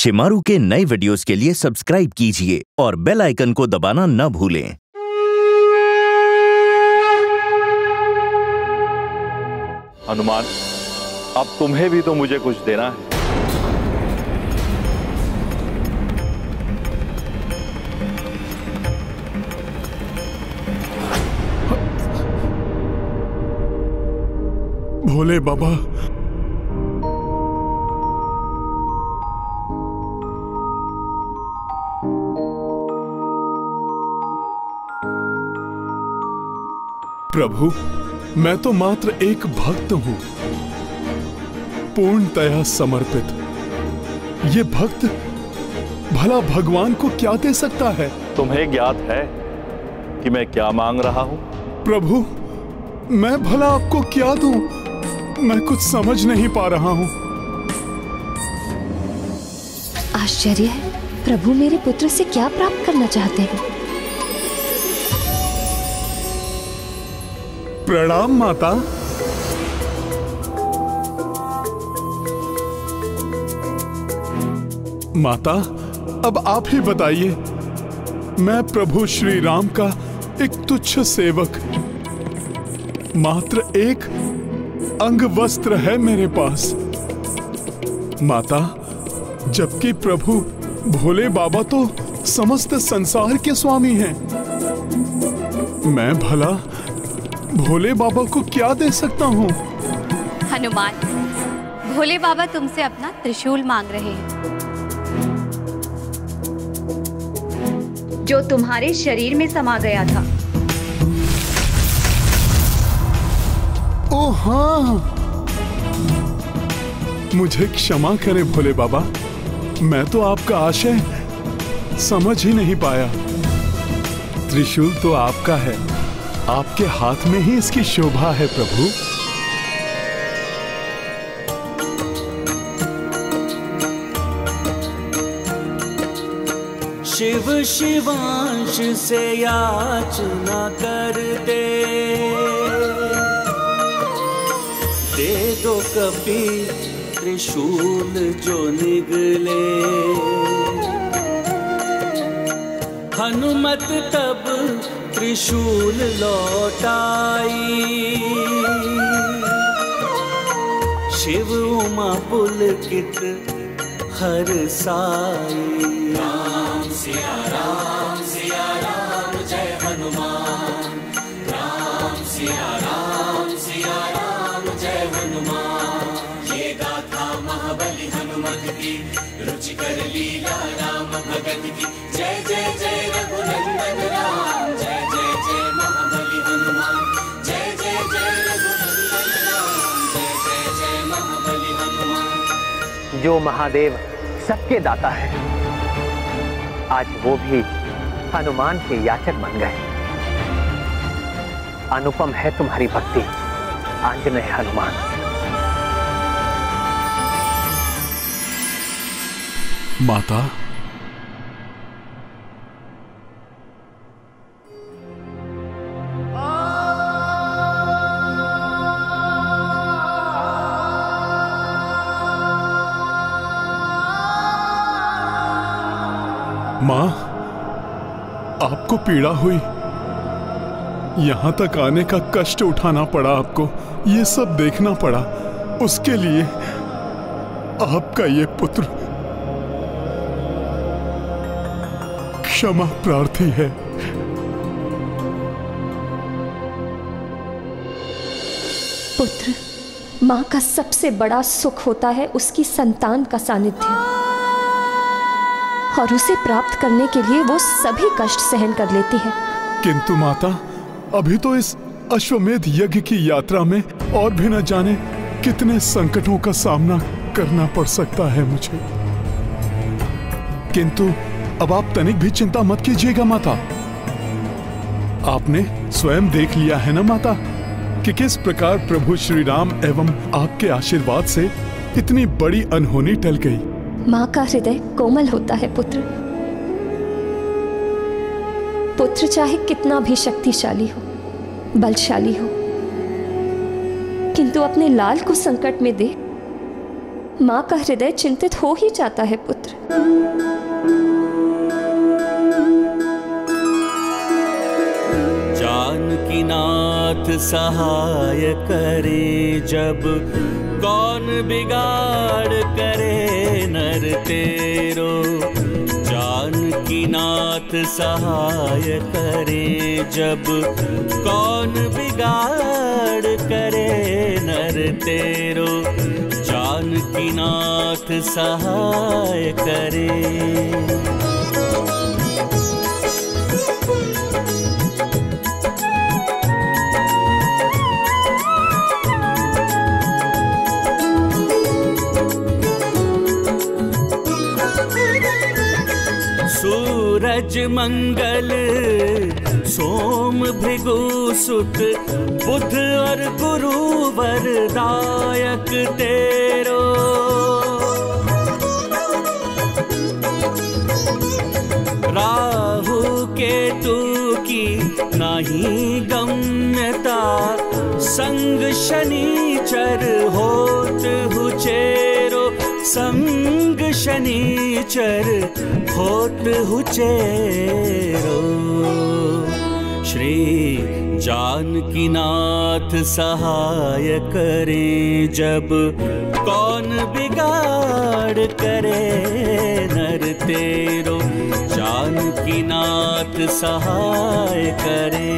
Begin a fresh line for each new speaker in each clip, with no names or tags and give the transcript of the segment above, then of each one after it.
शिमारू के नए वीडियोस के लिए सब्सक्राइब कीजिए और बेल आइकन को दबाना न भूलें।
हनुमान, अब तुम्हें भी तो मुझे कुछ देना है।
भोले बाबा, प्रभु, मैं तो मात्र एक भक्त हूं, पूर्णतया समर्पित। ये भक्त भला भगवान को क्या दे सकता है?
तुम्हें ज्ञात है कि मैं क्या मांग रहा हूं?
प्रभु, मैं भला आपको क्या दूं? मैं कुछ समझ नहीं पा रहा हूं।
आश्चर्य है, प्रभु मेरे पुत्र से क्या प्राप्त करना चाहते हैं?
प्रणाम माता। माता, अब आप ही बताइए। मैं प्रभु श्री राम का एक तुच्छ सेवक, मात्र एक अंग वस्त्र है मेरे पास। माता, जबकि प्रभु भोले बाबा तो समस्त संसार के स्वामी हैं, मैं भला भोले बाबा को क्या दे सकता हूँ?
हनुमान, भोले बाबा तुमसे अपना त्रिशूल मांग रहे हैं, जो तुम्हारे शरीर में समा गया था।
ओ हाँ, मुझे क्षमा करें भोले बाबा, मैं तो आपका आशय समझ ही नहीं पाया। त्रिशूल तो आपका है, आपके हाथ में ही इसकी शोभा है प्रभु।
शिव शिवांश से याचना कर दे दो कपि त्रिशूल जो निगले। हनुमत तब त्रिशूल लौटाई, शिव उमा पुलकित हर साई। राम सिया राम जय हनुमान। राम सिया राम जय हनुमान। ये गाथा महाबली हनुमत की, रुचिकर लीला राम भगत की। जय जय जय रघुनंदन राम, जय जय जय महाबली हनुमान। जय जय जय रघुनंदन राम, जय जय जय महाबली हनुमान।
जो महादेव सबके दाता है, आज वो भी हनुमान के याचक बन गए। अनुपम है तुम्हारी भक्ति आंजनेय हनुमान।
माता, मां, आपको पीड़ा हुई, यहां तक आने का कष्ट उठाना पड़ा आपको, ये सब देखना पड़ा। उसके लिए आपका ये पुत्र क्षमा प्रार्थी है।
पुत्र, माँ का सबसे बड़ा सुख होता है उसकी संतान का सानिध्य, और उसे प्राप्त करने के लिए वो सभी कष्ट सहन कर लेती है।
किंतु माता, अभी तो इस अश्वमेध यज्ञ की यात्रा में और भी न जाने कितने संकटों का सामना करना पड़ सकता है मुझे। किंतु अब आप तनिक भी चिंता मत कीजिएगा माता। आपने स्वयं देख लिया है ना माता कि किस प्रकार प्रभु श्री राम एवं आपके आशीर्वाद से इतनी बड़ी अनहोनी टल गई।
माँ का हृदय कोमल होता है पुत्र। पुत्र चाहे कितना भी शक्तिशाली हो, बलशाली हो, किंतु अपने लाल को संकट में देख माँ का हृदय चिंतित हो ही जाता है पुत्र।
जानकीनाथ सहाय करे जब, कौन बिगाड़ करे नर तेरो। जानकीनाथ सहाय करे जब, कौन बिगाड़ करे नर तेरो। जानकीनाथ सहाय करे। सूरज मंगल सोम भृगु सुत, बुध और गुरु वरदायक तेरो। राहु केतु की नाही गम्यता, संग शनिचर होत हुचेरो। संग शनिचर होत हुचेरो। श्री जानकीनाथ सहाय करे जब, कौन बिगाड़ करे नर तेरो। जानकीनाथ सहाय करे।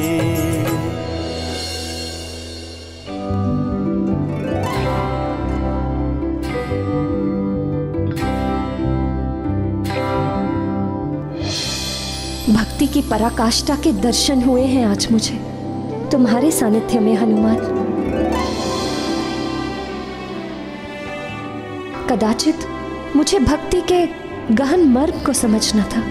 भक्ति की पराकाष्ठा के दर्शन हुए हैं आज मुझे तुम्हारे सानिध्य में हनुमान। कदाचित मुझे भक्ति के गहन मर्म को समझना था,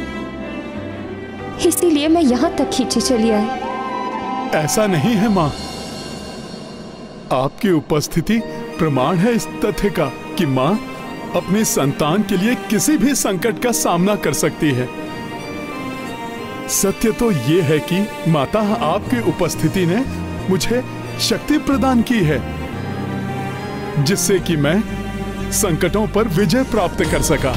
इसीलिए मैं यहां तक खींची चली आई।
ऐसा नहीं है माँ, आपकी उपस्थिति प्रमाण है इस तथ्य का कि माँ अपनी संतान के लिए किसी भी संकट का सामना कर सकती है। सत्य तो ये है कि माता आपकी उपस्थिति ने मुझे शक्ति प्रदान की है, जिससे कि मैं संकटों पर विजय प्राप्त कर सका।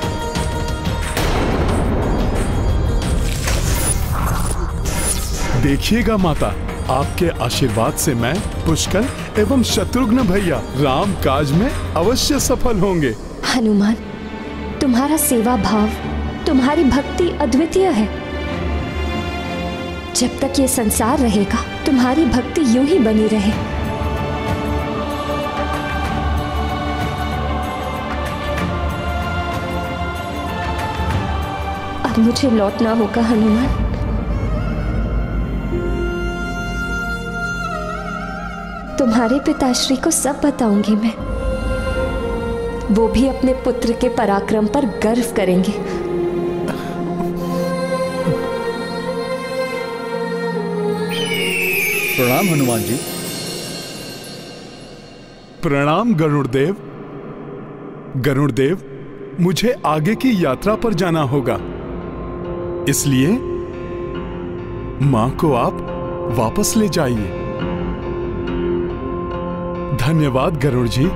देखिएगा माता, आपके आशीर्वाद से मैं, पुष्कर एवं शत्रुघ्न भैया राम काज में अवश्य सफल होंगे।
हनुमान, तुम्हारा सेवा भाव, तुम्हारी भक्ति अद्वितीय है। जब तक ये संसार रहेगा तुम्हारी भक्ति यूं ही बनी रहे। अब मुझे लौटना होगा हनुमान। तुम्हारे पिताश्री को सब बताऊंगी मैं, वो भी अपने पुत्र के पराक्रम पर गर्व करेंगे।
प्रणाम हनुमान जी।
प्रणाम गरुड़देव। गरुड़देव, मुझे आगे की यात्रा पर जाना होगा, इसलिए मां को आप वापस ले जाइए। धन्यवाद गरुड़ जी।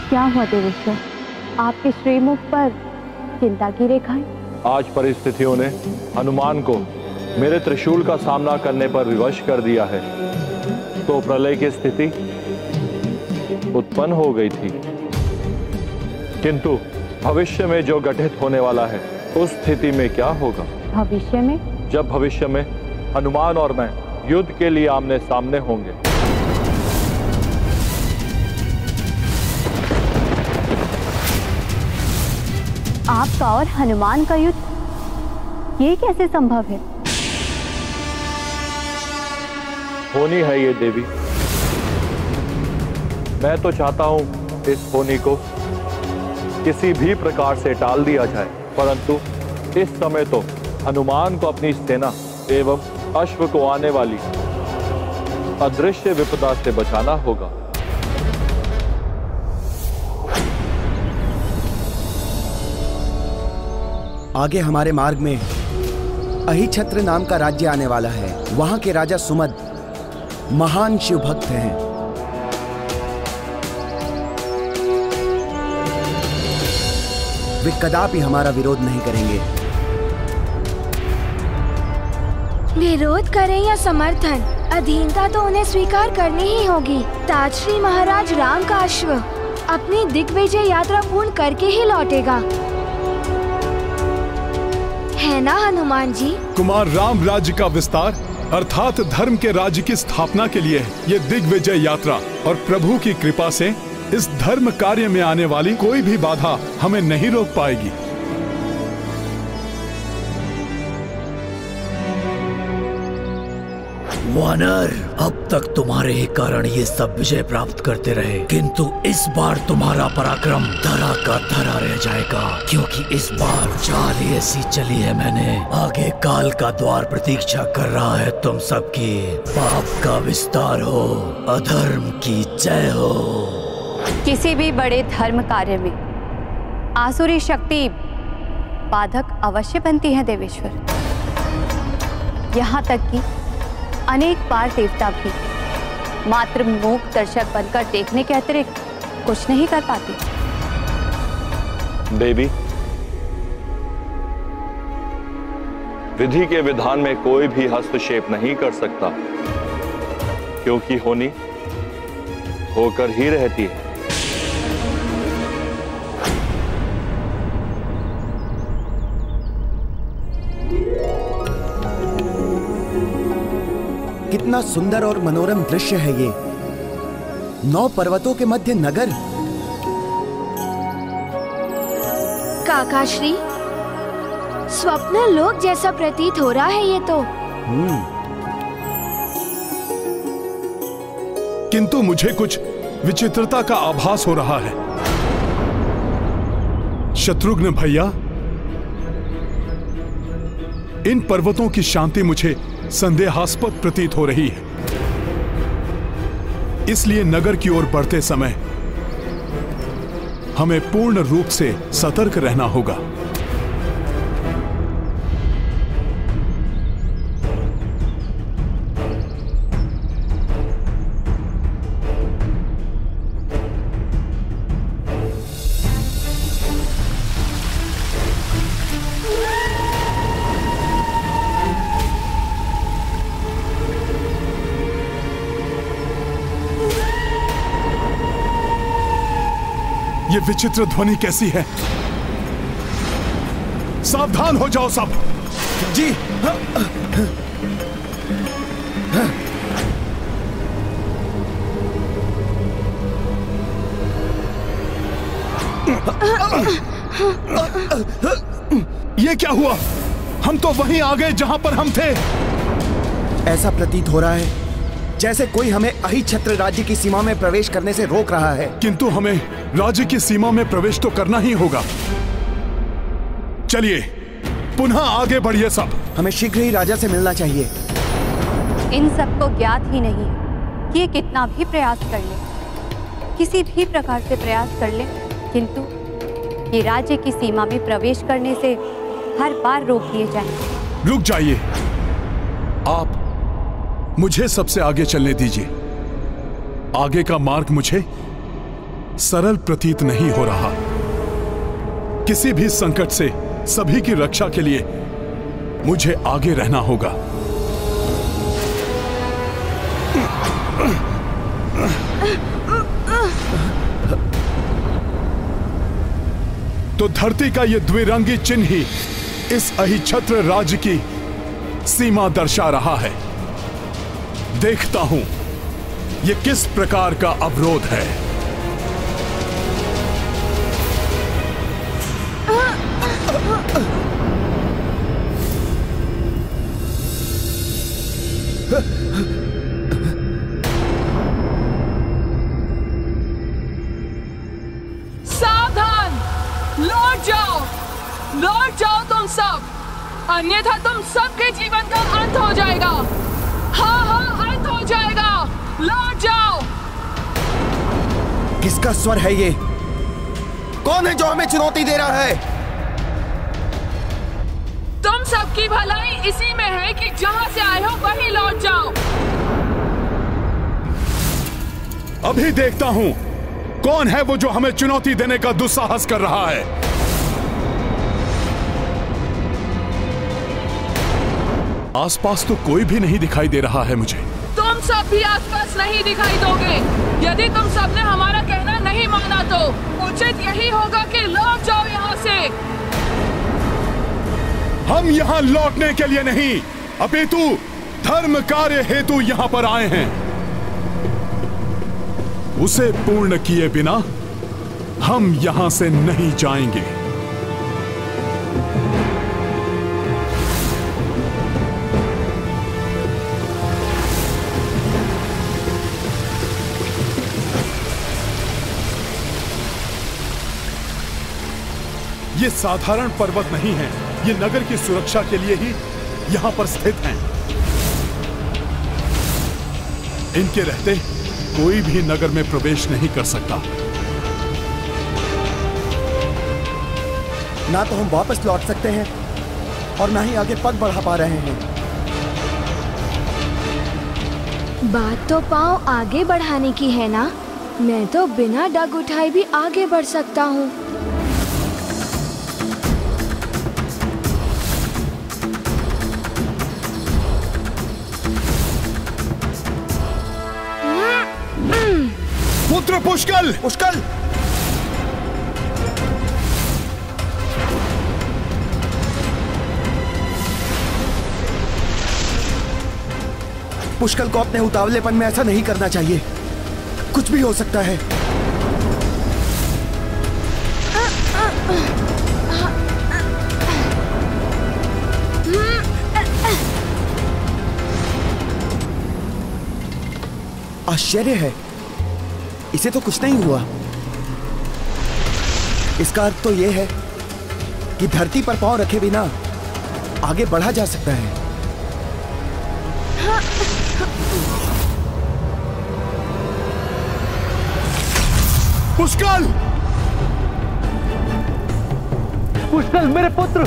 क्या हुआ देवेश्वर, आपके श्रीमुख पर चिंता की रेखाएं?
आज परिस्थितियों ने हनुमान को मेरे त्रिशूल का सामना करने पर विवश कर दिया है, तो प्रलय की स्थिति उत्पन्न हो गई थी। किंतु भविष्य में जो घटित होने वाला है, उस स्थिति में क्या होगा?
भविष्य में?
जब भविष्य में हनुमान और मैं युद्ध के लिए आमने सामने होंगे।
आपका और हनुमान का युद्ध, ये कैसे संभव है?
होनी है ये देवी। मैं तो चाहता हूं इस होनी को किसी भी प्रकार से टाल दिया जाए, परंतु इस समय तो हनुमान को अपनी सेना एवं अश्व को आने वाली अदृश्य विपदा से बचाना होगा।
आगे हमारे मार्ग में अहिछत्र नाम का राज्य आने वाला है। वहां के राजा सुमद महान शिव भक्त हैं। वे कदापि हमारा विरोध नहीं करेंगे।
विरोध करें या समर्थन, अधीनता तो उन्हें स्वीकार करनी ही होगी। ताजश्री महाराज राम का अश्व अपनी दिग्विजय यात्रा पूर्ण करके ही लौटेगा, है ना हनुमान जी?
कुमार राम राज्य का विस्तार अर्थात धर्म के राज्य की स्थापना के लिए ये दिग्विजय यात्रा, और प्रभु की कृपा से इस धर्म कार्य में आने वाली कोई भी बाधा हमें नहीं रोक पाएगी।
वानर, अब तक तुम्हारे ही कारण ये सब विजय प्राप्त करते रहे, किंतु इस बार तुम्हारा पराक्रम धरा का धरा रह जाएगा, क्योंकि इस बार चाल ही ऐसी चली है मैंने। आगे काल का द्वार प्रतीक्षा कर रहा है तुम सबकी। पाप का विस्तार हो, अधर्म की जय हो।
किसी भी बड़े धर्म कार्य में आसुरी शक्ति बाधक अवश्य बनती है देवेश्वर। यहाँ तक कि अनेक बार देवता भी मात्र मूक दर्शक बनकर देखने के अतिरिक्त कुछ नहीं कर पाते।
देवी, विधि के विधान में कोई भी हस्तक्षेप नहीं कर सकता, क्योंकि होनी होकर ही रहती है।
कितना सुंदर और मनोरम दृश्य है ये। 9 पर्वतों के मध्य नगर।
काकाश्री, स्वप्न लोक जैसा प्रतीत हो रहा है ये तो।
किंतु मुझे कुछ विचित्रता का आभास हो रहा है। शत्रुघ्न भैया, इन पर्वतों की शांति मुझे संदेहास्पद प्रतीत हो रही है। इसलिए नगर की ओर बढ़ते समय हमें पूर्ण रूप से सतर्क रहना होगा। ये विचित्र ध्वनि कैसी है? सावधान हो जाओ सब।
जी।
ये क्या हुआ? हम तो वहीं आ गए जहां पर हम थे।
ऐसा प्रतीत हो रहा है जैसे कोई हमें अहिछत्र राज्य की सीमा में प्रवेश करने से रोक रहा है।
किंतु हमें राज्य की सीमा में प्रवेश तो करना ही होगा। चलिए पुनः आगे बढ़िए सब।
हमें शीघ्र ही राजा से मिलना चाहिए।
इन सबको ज्ञात ही नहीं कि ये कितना भी प्रयास कर ले, किसी भी प्रकार से प्रयास कर ले, किंतु ये राज्य की सीमा में प्रवेश करने से हर बार रोक दिए जाएंगे।
रुक जाइए, आप मुझे सबसे आगे चलने दीजिए। आगे का मार्ग मुझे सरल प्रतीत नहीं हो रहा। किसी भी संकट से सभी की रक्षा के लिए मुझे आगे रहना होगा। तो धरती का यह द्विरंगी चिन्ह ही इस अहिछत्र राज्य की सीमा दर्शा रहा है। देखता हूं यह किस प्रकार का अवरोध है।
सावधान, लौट जाओ तुम सब, अन्यथा तुम सबके जीवन का अंत हो जाएगा। हाँ, अंत हो जाएगा। लौट जाओ।
किसका स्वर है ये? कौन है जो हमें चुनौती दे रहा है?
तुम सबकी भलाई इसी में है कि जहां से आए हो वहीं लौट जाओ।
अभी देखता हूं कौन है वो जो हमें चुनौती देने का दुस्साहस कर रहा है। आसपास तो कोई भी नहीं दिखाई दे रहा है मुझे।
तुम सब भी आसपास नहीं दिखाई दोगे। यदि तुम सबने हमारा कहना नहीं माना तो उचित यही होगा कि लौट जाओ यहाँ से।
हम यहाँ लौटने के लिए नहीं, अपितु धर्म कार्य हेतु यहाँ पर आए हैं। उसे पूर्ण किए बिना हम यहाँ से नहीं जाएंगे। ये साधारण पर्वत नहीं है, ये नगर की सुरक्षा के लिए ही यहां पर स्थित हैं। इनके रहते कोई भी नगर में प्रवेश नहीं कर सकता।
ना तो हम वापस लौट सकते हैं और ना ही आगे पग बढ़ा पा रहे हैं।
बात तो पाँव आगे बढ़ाने की है ना। मैं तो बिना डग उठाए भी आगे बढ़ सकता हूँ।
पुत्र पुष्कल!
पुष्कल! पुष्कल को अपने उतावलेपन में ऐसा नहीं करना चाहिए। कुछ भी हो सकता है। आश्चर्य है, इसे तो कुछ नहीं हुआ। इसका अर्थ तो यह है कि धरती पर पांव रखे बिना आगे बढ़ा जा सकता है।
पुष्कल!
पुष्कल मेरे पुत्र!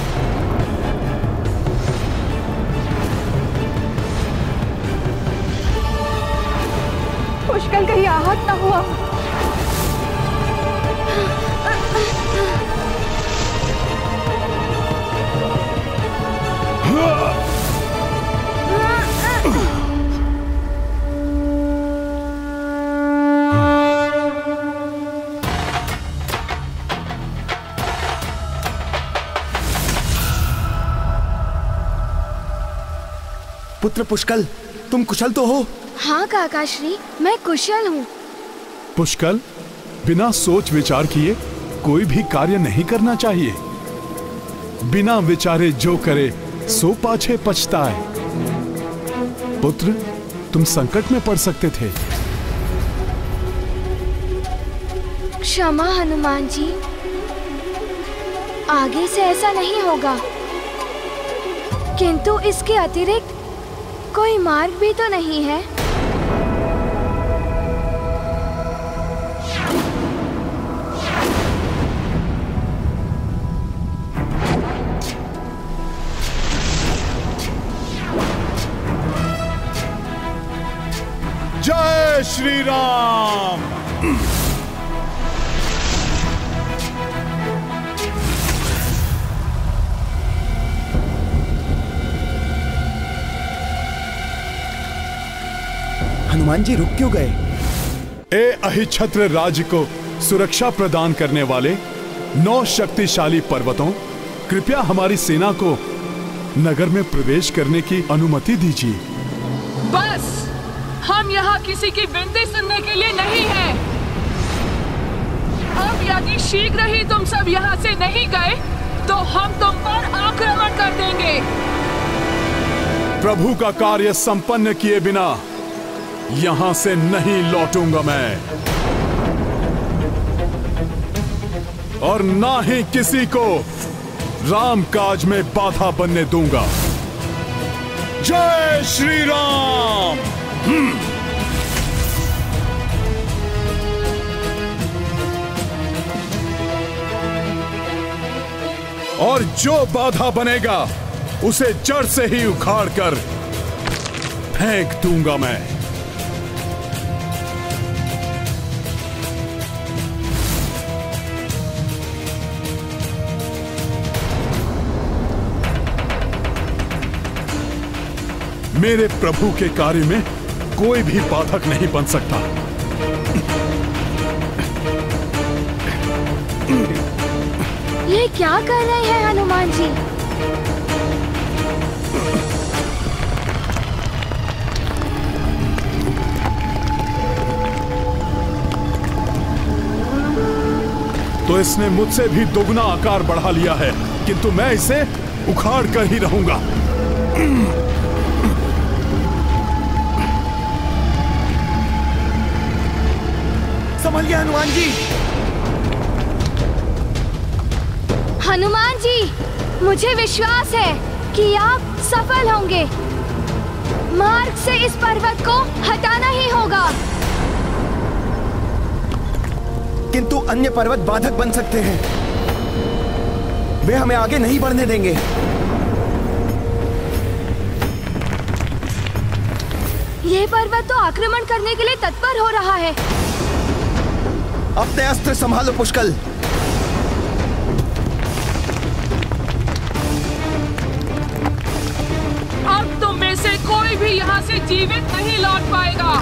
पुष्कल कहीं आहत ना हुआ।
पुत्र पुष्कल, तुम कुशल तो हो?
हाँ काकाश्री, मैं कुशल हूँ।
पुष्कल, बिना सोच विचार किए कोई भी कार्य नहीं करना चाहिए। बिना विचारे जो करे सो पाछे पछताए। पुत्र, तुम संकट में पड़ सकते थे।
क्षमा हनुमान जी, आगे से ऐसा नहीं होगा। किंतु इसके अतिरिक्त कोई मार्ग भी तो नहीं है।
जय श्री राम।
हनुमान जी रुक क्यों गए?
ए अहिछत्र राज्य को सुरक्षा प्रदान करने वाले 9 शक्तिशाली पर्वतों, कृपया हमारी सेना को नगर में प्रवेश करने की अनुमति दीजिए।
बस, हम यहाँ किसी की विनती सुनने के लिए नहीं हैं। अब यदि शीघ्र ही तुम सब यहाँ से नहीं गए तो हम तुम पर आक्रमण कर देंगे।
प्रभु का कार्य संपन्न किए बिना यहाँ से नहीं लौटूंगा मैं, और ना ही किसी को राम काज में बाधा बनने दूंगा। जय श्री राम। और जो बाधा बनेगा उसे जड़ से ही उखाड़ कर फेंक दूंगा मैं। मेरे प्रभु के कार्य में कोई भी बाधक नहीं बन सकता।
ये क्या कर रहे हैं हनुमान जी?
तो इसने मुझसे भी दोगुना आकार बढ़ा लिया है, किंतु मैं इसे उखाड़ कर ही रहूंगा।
संभलिए हनुमान जी।
हनुमान जी, मुझे विश्वास है कि आप सफल होंगे। मार्ग से इस पर्वत को हटाना ही होगा।
किंतु अन्य पर्वत बाधक बन सकते हैं, वे हमें आगे नहीं बढ़ने देंगे।
ये पर्वत तो आक्रमण करने के लिए तत्पर हो रहा है।
अपने अस्त्र संभालो पुष्कल।
अब तुम में से कोई भी यहाँ से जीवित नहीं लौट पाएगा।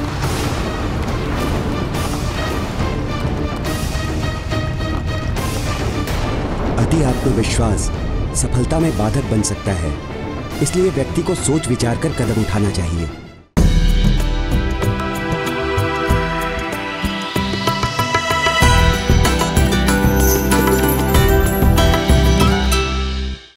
अति आत्मविश्वास सफलता में बाधक बन सकता है, इसलिए व्यक्ति को सोच विचार कर कदम उठाना चाहिए।